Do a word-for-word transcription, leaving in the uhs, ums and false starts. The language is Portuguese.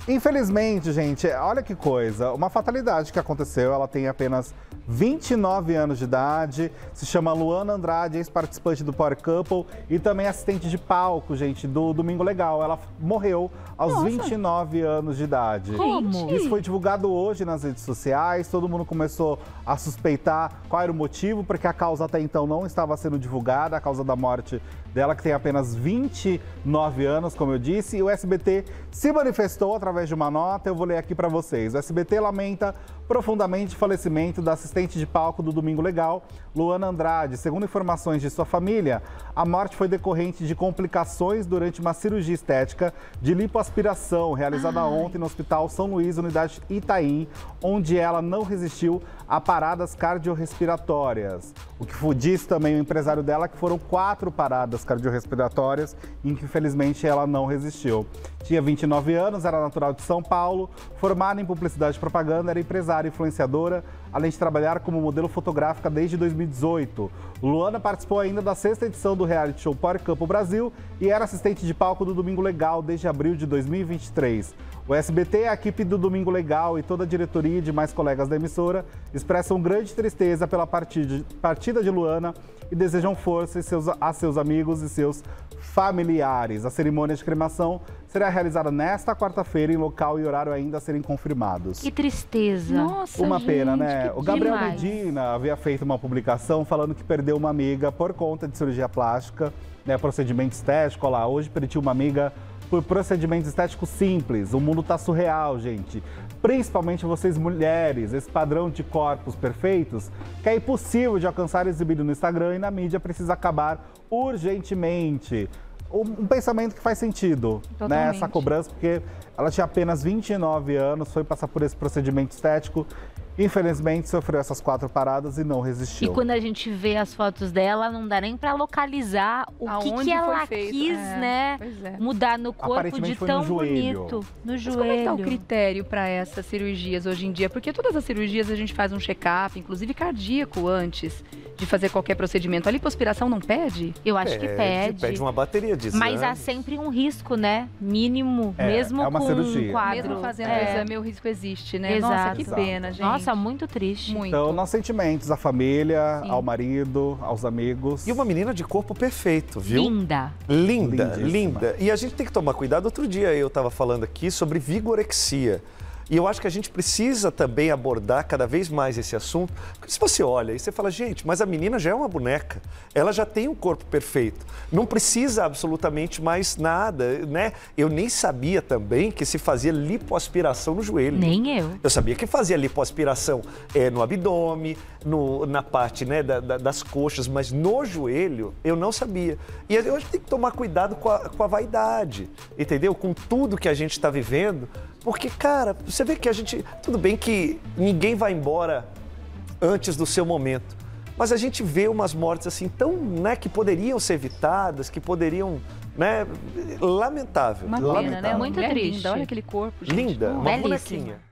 Infelizmente, gente, olha que coisa, uma fatalidade que aconteceu, ela tem apenas vinte e nove anos de idade, se chama Luana Andrade, ex-participante do Power Couple e também assistente de palco, gente, do Domingo Legal. Ela morreu aos Nossa. vinte e nove anos de idade. Como? Isso foi divulgado hoje nas redes sociais, todo mundo começou a suspeitar qual era o motivo, porque a causa até então não estava sendo divulgada, a causa da morte dela, que tem apenas vinte e nove anos, como eu disse, e o S B T se manifestou através de uma nota, eu vou ler aqui para vocês. O S B T lamenta profundamente o falecimento da assistente de palco do Domingo Legal, Luana Andrade. Segundo informações de sua família, a morte foi decorrente de complicações durante uma cirurgia estética de lipoaspiração realizada Ai. ontem no Hospital São Luís, unidade Itaim, onde ela não resistiu a paradas cardiorrespiratórias. O que disse também o empresário dela que foram quatro paradas cardiorrespiratórias em que, infelizmente, ela não resistiu. Tinha vinte e nove anos, era natural de São Paulo, formada em publicidade e propaganda, era empresária e influenciadora, além de trabalhar como modelo fotográfica desde dois mil e dezoito. Luana participou ainda da sexta edição do reality show Power Couple Brasil e era assistente de palco do Domingo Legal desde abril de dois mil e vinte e três. O S B T, a equipe do Domingo Legal e toda a diretoria e demais colegas da emissora expressam grande tristeza pela partida de Luana e desejam força a seus amigos e seus familiares. A cerimônia de cremação será realizada nesta quarta-feira em local e horário ainda a serem confirmados. Que tristeza. Nossa, Uma gente, pena, né? O Gabriel demais. Medina havia feito uma publicação falando que perdeu uma amiga por conta de cirurgia plástica, né, procedimento estético. Olha lá, hoje perdi uma amiga por procedimentos estéticos simples. O mundo tá surreal, gente. Principalmente vocês mulheres, esse padrão de corpos perfeitos que é impossível de alcançar exibido no Instagram e na mídia precisa acabar urgentemente. Um pensamento que faz sentido, né? Essa cobrança, porque ela tinha apenas vinte e nove anos, foi passar por esse procedimento estético. Infelizmente, sofreu essas quatro paradas e não resistiu. E quando a gente vê as fotos dela, não dá nem pra localizar o que, que ela quis, é, né? É. Mudar no corpo de tão no bonito. No Mas joelho. como é que tá o critério para essas cirurgias hoje em dia? Porque todas as cirurgias a gente faz um check-up, inclusive cardíaco, antes de fazer qualquer procedimento. A lipoaspiração não pede? Eu acho que pede. Pede uma bateria de exame. Mas há sempre um risco, né? Mínimo, é, mesmo é uma com cirurgia. um quadro. Mesmo fazendo é. o exame, o risco existe, né? Exato. Nossa, que Exato. pena, gente. Nossa, muito triste. Muito. Então, nossos sentimentos à família, Sim. ao marido, aos amigos. E uma menina de corpo perfeito, viu? Linda. Linda, Lindíssima. linda. E a gente tem que tomar cuidado. Outro dia eu estava falando aqui sobre vigorexia. E eu acho que a gente precisa também abordar cada vez mais esse assunto. Porque se você olha e você fala, gente, mas a menina já é uma boneca. Ela já tem um corpo perfeito. Não precisa absolutamente mais nada, né? Eu nem sabia também que se fazia lipoaspiração no joelho. Nem eu. Eu sabia que fazia lipoaspiração é, no abdômen, no, na parte, né, da, da, das coxas, mas no joelho eu não sabia. E a gente tem que tomar cuidado com a, com a vaidade, entendeu? Com tudo que a gente está vivendo. Porque, cara, você vê que a gente... Tudo bem que ninguém vai embora antes do seu momento. Mas a gente vê umas mortes assim tão, né, que poderiam ser evitadas, que poderiam, né... Lamentável. Uma lamentável. pena, né? Muito Mulher triste. linda, olha aquele corpo, gente. Linda, uma Belíssima. bonequinha.